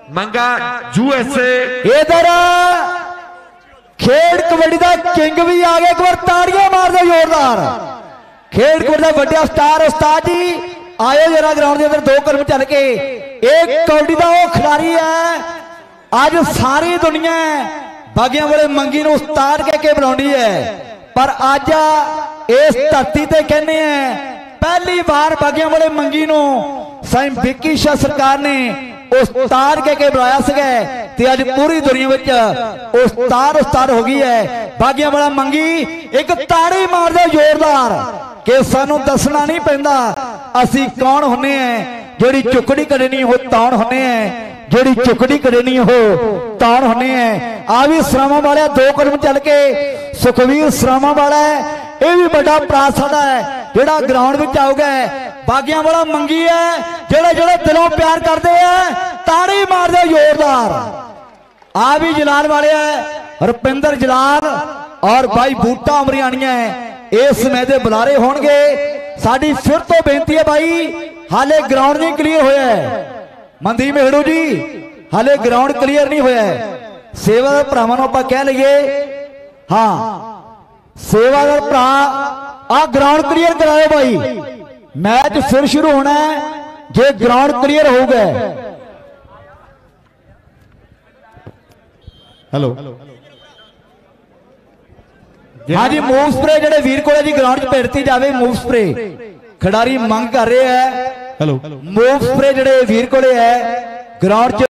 मंगा यूएसए इधर खेड कबड्डी का किंग भी आ गया। एक बार ताड़ियां मार दो जोरदार। खेड कबड्डी का वड्डा स्टार उस्ताद जी आयो जरा ग्राउंड के अंदर 2 कदम चल के। एक कबड्डी का वो खिलाड़ी है आज सारी दुनिया बागियां वाले मंगी नूं उस्ताद कह के बुलाउंदी है, पर अज इस धरती ते कहने हैं पहली बार बागियां वाले मंगी नूं साईं विक्की शाह सरकार ने उस्ताद कह के बुलाया सके ते अज पूरी दुनिया विच उस्ताद हो गई है। बागियां वाला मंगी एक ताड़ी मार दो जोरदार कि सानू दसना नहीं पैंदा असी कौन होने हैं। जेड़ी चुकड़ी करनी हो ताण होने हैं, जेड़ी चुकड़ी करनी हो ताण होने हैं। आ भी सरावां वाले 2 कदम चल के सुखवीर सरावां वाला है, यह भी बड़ा भरा साडा है जेड़ा ग्राउंड में आओगे। बागियां वाला मंगी है जेड़े जेड़े दिलों प्यार करते हैं ताड़ी मार दे जोरदार। आ भी जलाल वाले है रुपिंदर जलाल और भाई बूटा अमरियानिया है इस मैच के बुलारे होणगे। साडी फिर तो बेनती है भाई हाले ग्राउंड नहीं क्लीयर होया है। मनदीप मेहड़ू जी हाले ग्राउंड क्लीयर नहीं होया है। सेवादार भरावां नूं आपां कह लईए हाँ सेवादार भरा आ ग्राउंड क्लीयर कराओ भाई, मैच फिर शुरू होना है जे ग्राउंड क्लीयर होगा। हेलो हाँ जी मूव स्प्रे जेडे वीर को जी ग्राउंड च भेजती जाए। मूव स्प्रे खिडारी मंग कर रहे हैं। हेलो मूव स्प्रे जेडे वीर को है ग्राउंड च